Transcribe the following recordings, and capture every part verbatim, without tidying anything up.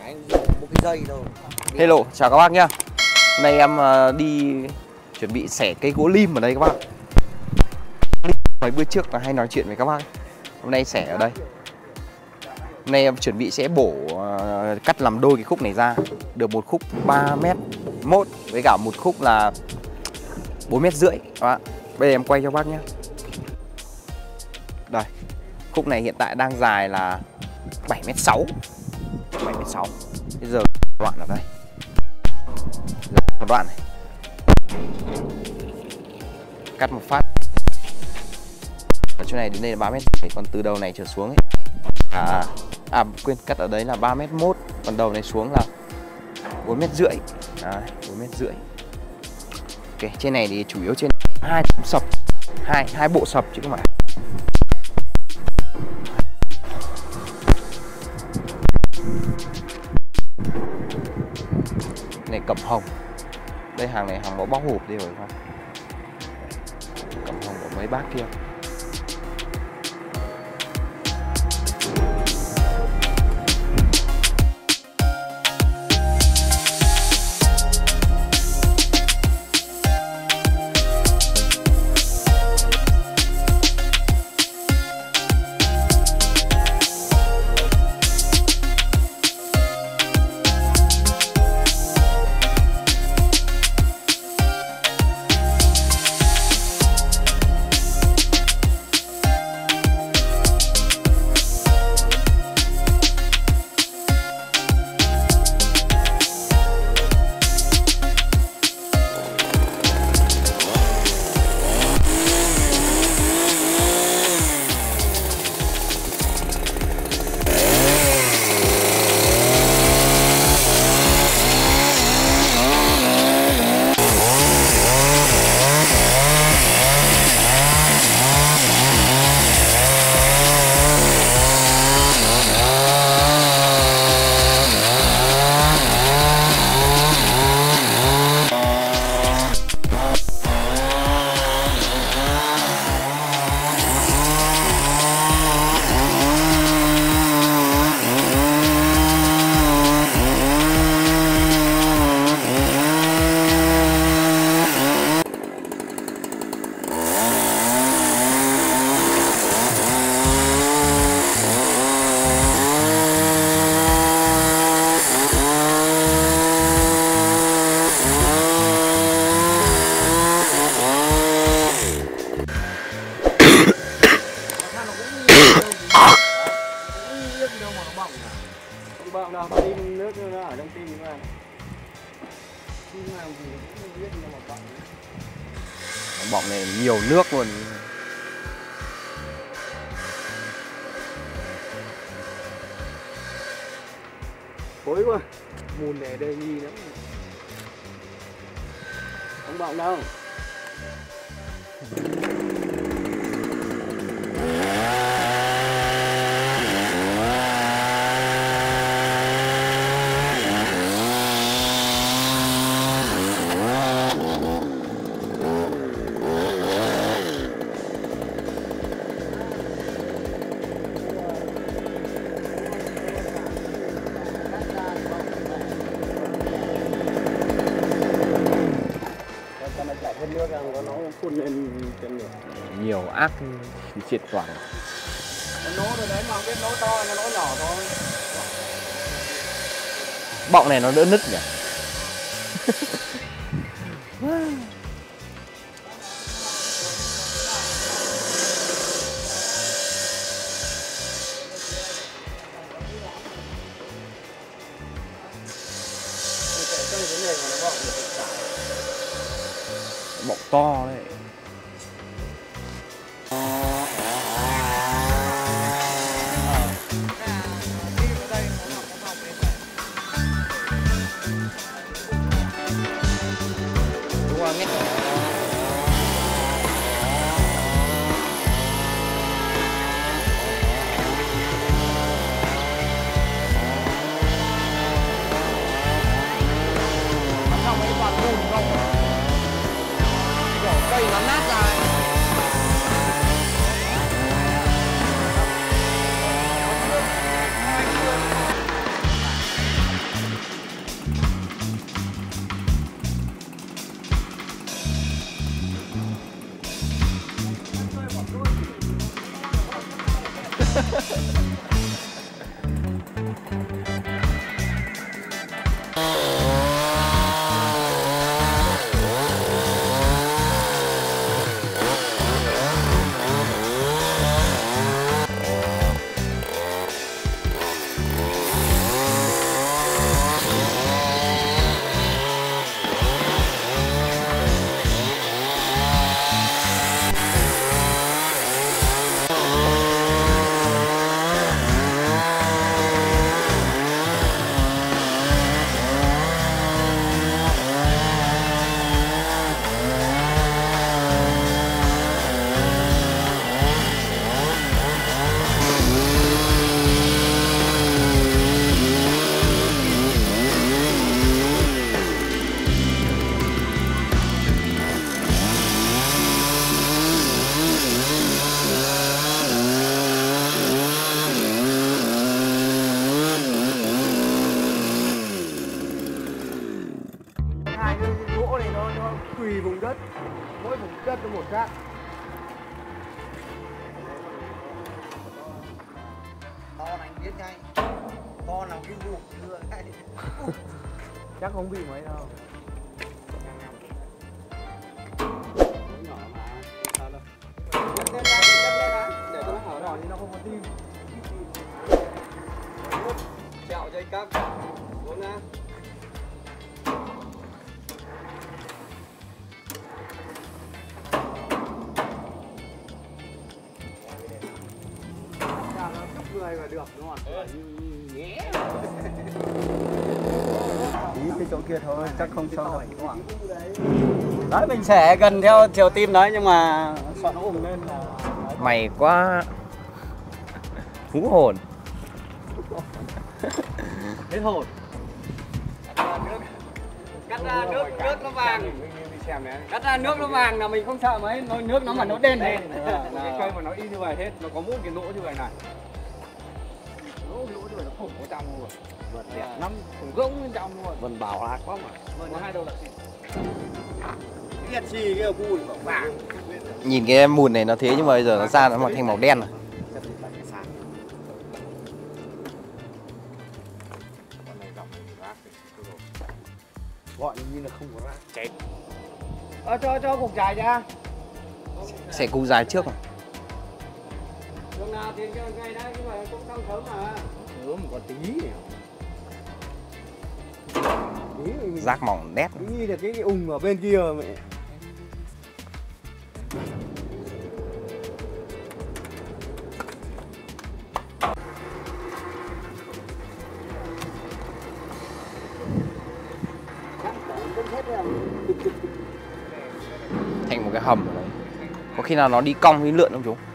anh dùng một cái dây thôi. Hello, chào các bác nhá. Hôm nay em uh, đi chuẩn bị xẻ cây gỗ lim ở đây các bác. Mấy bữa trước là hay nói chuyện với các bác. Hôm nay xẻ ở đây. Hôm nay em chuẩn bị sẽ bổ uh, cắt làm đôi cái khúc này ra. Được một khúc ba mét mốt với cả một khúc là bốn mét rưỡi các bạn. Bây giờ em quay cho bác nhé. Đây, khúc này hiện tại đang dài là bảy mét sáu. bảy mét sáu. Bây giờ đoạn ở đây. Một đoạn này. Cắt một phát. Ở chỗ này đến đây là ba mét, còn từ đầu này trở xuống ấy. À, à quên, cắt ở đấy là ba mét mốt, còn đầu này xuống là bốn mét rưỡi. Đấy, bốn mét rưỡi. Ok, trên này thì chủ yếu trên hai sập, hai hai bộ sập chứ không phải. Này cẩm hồng. Đây hàng này hàng có bóc hộp đi rồi không? Cẩm hồng của mấy bác kia. Bọng đâu, tim nước nó ở trong tim mà. Tim làm gì cũng không biết nhưng mà bọng. Bọng này nhiều nước luôn. Tối quá, mùn này đây nghi lắm. Không bọng đâu. Nước nó phun lên trên người. Nhiều ác thì triệt toàn. Nó nổ rồi đấy mà không biết nổ to nó nổ nhỏ thôi. Bọng này nó đỡ nứt nhỉ. Bọng to đấy. Đúng không nghe? Trong ấy toàn bùn không? Kiểu cây nó tùy vùng đất, mỗi vùng đất nó một khác. To này biết ngay, to làm cái ruột lừa ngay. Chắc không bị mấy đâu. Nhỏ mà, sao đâu. Cắt lên ra, cắt lên ra, để cho nó hở đỏ thì nó không có tim. Chạo dây cáp, uống ra. Người mà được đúng không? Nhé. Ý cái chỗ kia thôi, chắc không sao đâu. Đấy mình sẽ gần theo chiều tim đấy nhưng mà sợ nó ủng lên là Mày quá hú hồn. hết hồn. Cắt ra nước, nước nó vàng. Cắt ra nước nó vàng là mình không sợ mấy, nó nước nó mà nó đen lên. Cái cây mà nó y như vậy hết, nó có mỗi cái lỗ như vậy này. Lỗ lỗ như vậy nó khủng có trong luôn. Vườn đẹp lắm, khủng gông bên trong luôn. Vườn bảo lạc quá mà. Vườn hai đầu là xịn. Cái gì cái vui vàng. Nhìn cái mùn này nó thế nhưng mà bây giờ nó ra nó mà thành màu đen rồi. Gọi như là không có rác. Chết. Ờ, cho cho cục dài ra. Sẽ cú dài trước mà. Đường nào thì ngày đấy nhưng mà cũng xong sớm mà. Sớm còn tí nhỉ. Rác mỏng đét. Cứ nghĩ là cái, cái ung ở bên kia mẹ. Thành một cái hầm ở đấy. Có khi nào nó đi cong đi lượn không chú?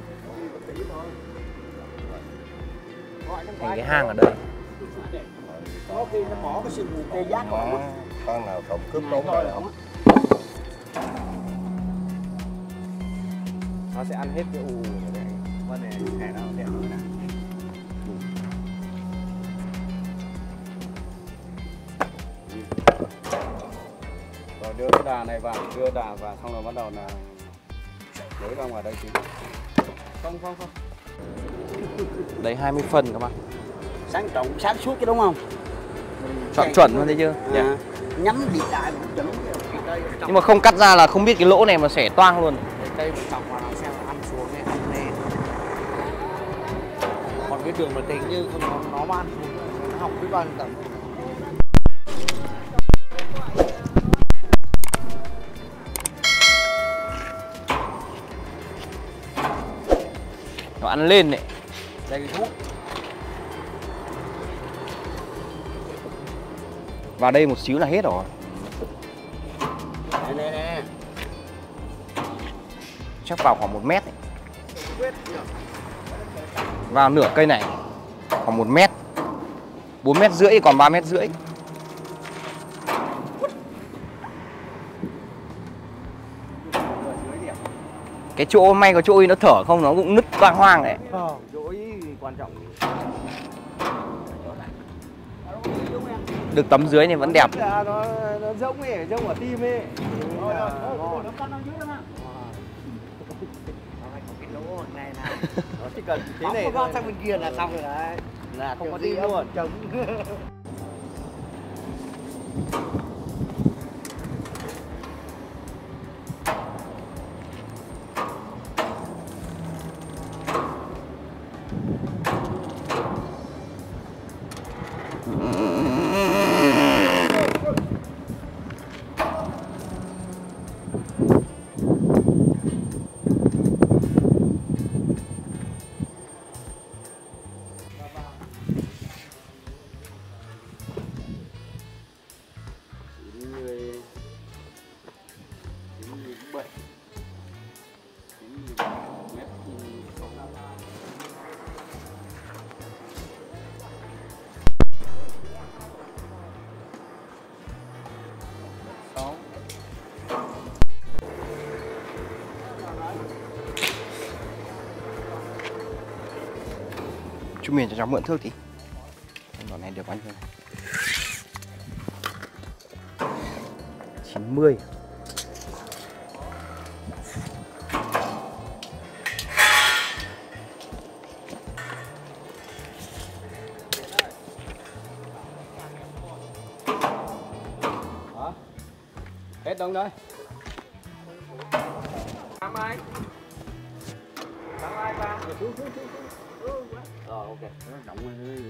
Thành cái hang ở đây. Có khi nó bỏ cái sừng tê giác vào. Con nào trộm cướp trốn rồi không? Nó sẽ ăn hết cái u này. Vấn đề này nó đẹp hơn nè. Rồi đưa cái đà này vào, đưa đà vào xong rồi bắt đầu là lấy vào ngoài đây chứ. Không không không. Đấy hai mươi phân các bạn. Sáng trọng, sáng suốt cái đúng không? Chọn chuẩn luôn thấy chưa? À, nhắm đi đại một chuẩn. Nhưng mà không cắt ra là không biết cái lỗ này mà xẻ toang luôn. Cây một cọc vào làm sao ăn xuống này, ăn lên. Còn cái đường mà tình như không nó, nó ăn nó học biết bao nhiêu tầm. Nó ăn lên đấy. Đây cái thuốc. Vào đây một xíu là hết rồi. Nè nè nè. Chắc vào khoảng một mét ấy. Vào nửa cây này khoảng một mét, bốn mét rưỡi còn ba mét rưỡi. Cái chỗ may có chỗ nó thở không nó cũng nứt toang hoang đấy. Ờ, chỗ ý quan trọng. Được tấm dưới này vẫn đẹp. Nó, nó giống ấy, giống ở tim ấy. Rồi rồi, nó con đang dưới đó mà. Cái lỗ này nào. Nó chỉ cần thế này thôi. Sang bên kia là xong rồi đấy. Là không có tim luôn. Trống. Chú Miền cho cháu mượn thước tí. Đoạn này được bao nhiêu này? chín mươi. Hết đông đấy. Tám ai? Tám ai ba? Rồi ok. Đóng rồi.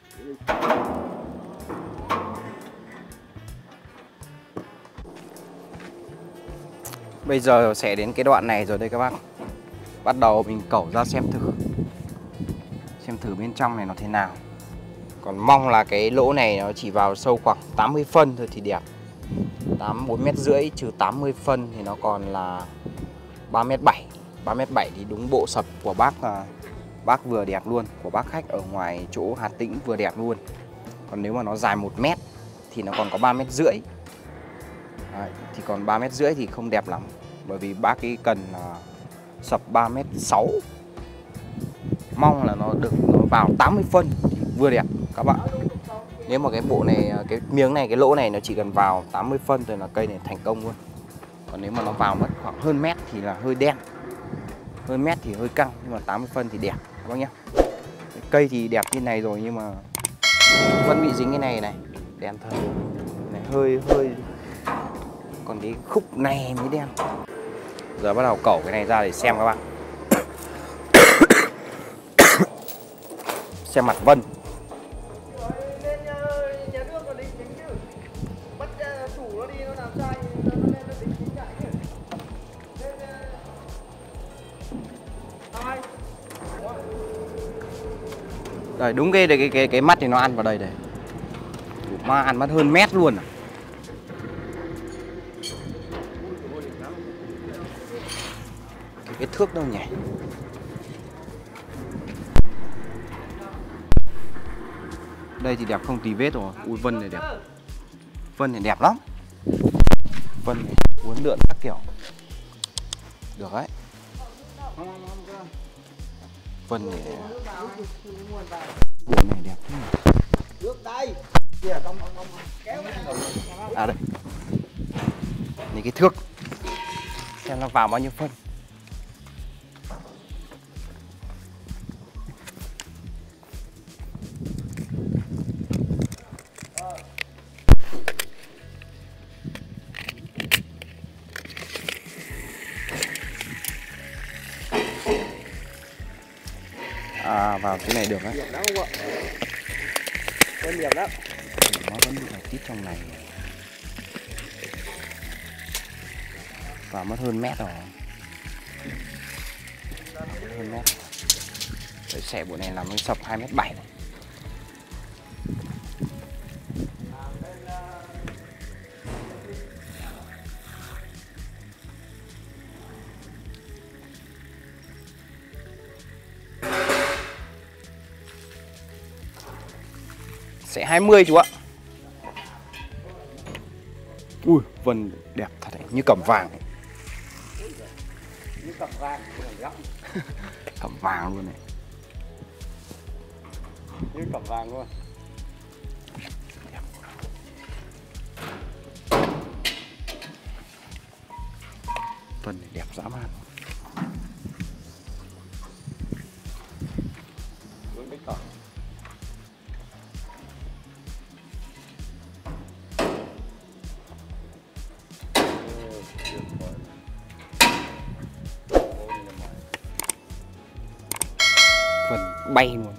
Bây giờ sẽ đến cái đoạn này rồi đây các bác. Bắt đầu mình cẩu ra xem thử. Xem thử bên trong này nó thế nào. Còn mong là cái lỗ này nó chỉ vào sâu khoảng tám mươi phân thôi thì đẹp. tám bốn mét rưỡi trừ tám mươi phân thì nó còn là ba mét bảy. ba mét bảy thì đúng bộ sập của bác bác vừa đẹp luôn, của bác khách ở ngoài chỗ Hà Tĩnh vừa đẹp luôn. Còn nếu mà nó dài một mét thì nó còn có ba mét rưỡi. Đấy, thì còn ba mét rưỡi thì không đẹp lắm. Bởi vì bác ấy cần uh, sập ba mét sáu. Mong là nó được nó vào tám mươi phân thì vừa đẹp các bạn. Nếu mà cái bộ này, cái miếng này, cái lỗ này nó chỉ cần vào tám mươi phân thôi là cây này thành công luôn. Còn nếu mà nó vào mất khoảng hơn mét thì là hơi đen. Hơn mét thì hơi căng, nhưng mà tám mươi phân thì đẹp các bác nhé. Cái cây thì đẹp như này rồi nhưng mà vẫn bị dính cái này này, đen thôi. Này hơi hơi còn cái khúc này mới đen. Giờ bắt đầu cẩu cái này ra để xem các bạn. Xem mặt vân. Đây đúng cái cái cái cái mắt thì nó ăn vào đây đây. Mà ăn mất hơn mét luôn à. Cái, cái thước đâu nhỉ? Đây thì đẹp không tì vết rồi. Ui vân này đẹp. Vân này đẹp lắm. Vân này uốn lượn các kiểu. Được đấy. Vân này bộ này đẹp thế này. À đây. Này cái thước. Xem nó vào bao nhiêu phân. À vào cái này được đấy. Đẹp lắm không ạ? Vân đẹp lắm. Nó vẫn bị là tít trong này. Và mất hơn mét rồi. Hơn mét. Đấy, xẻ bộ này làm nó sập hai mét bảy. Sẽ hai mươi chú ạ. Ui, vân đẹp thật đấy, như cẩm vàng ấy. Như cẩm vàng, cẩm vàng luôn này. Như cẩm vàng luôn. Vân này đẹp dã man. Luôn cái cẩm. Vân bay luôn.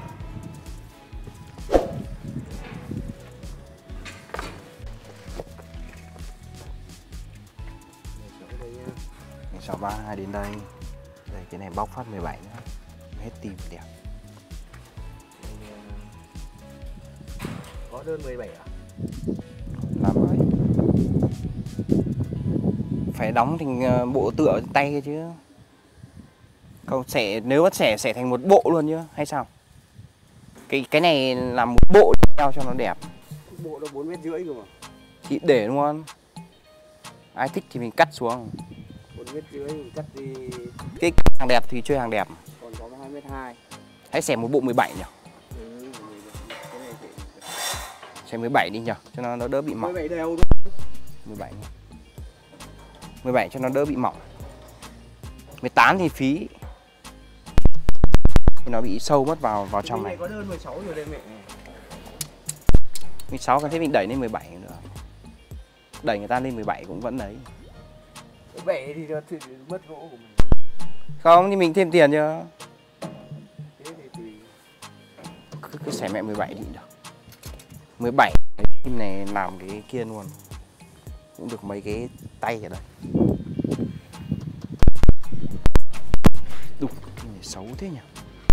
sáu ba hai đến đây. Đây cái này bóc phát mười bảy nữa. Hết tim đẹp. Có đơn mười bảy à? Làm ấy. Phải đóng thành bộ tựa tay kia chứ. Không xẻ, nếu mà xẻ xẻ thành một bộ luôn chứ hay sao? Cái cái này làm một bộ theo cho nó đẹp. Bộ nó bốn mét rưỡi cơ mà. Thì để đúng không? Ai thích thì mình cắt xuống. bốn mét rưỡi mình cắt đi. Cái hàng đẹp thì chơi hàng đẹp. Còn có hai mét hai. Hãy xẻ một bộ mười bảy nhỉ? Ừ, cái này thì... Xẻ mười bảy đi nhỉ? Cho nó, nó đỡ bị mỏng. mười bảy đều. mười bảy. mười bảy cho nó đỡ bị mỏng. mười tám thì phí. Thì nó bị sâu mất vào vào trong này. Có đơn mười sáu rồi đây mẹ. mười sáu cần thế mình đẩy lên mười bảy nữa. đẩy người ta lên mười bảy cũng vẫn đấy. Bể thì nó thì mất gỗ của mình. Không thì mình thêm tiền cho. Thế thì tùy. Cứ, cứ xẻ mẹ mười bảy thì được. mười bảy cái kim này làm cái kia luôn. Cũng được mấy cái tay ở đây. Đục, kim này xấu thế nhỉ.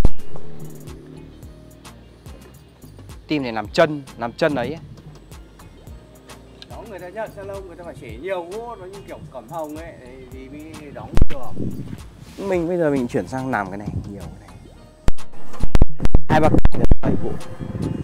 Tim này làm chân, làm chân ấy. Đó người ta nhận xe lông người ta phải xẻ nhiều gỗ, nó như kiểu cẩm hồng ấy thì mới đóng được. Mình bây giờ mình chuyển sang làm cái này nhiều cái này. Hai ba bảy bộ.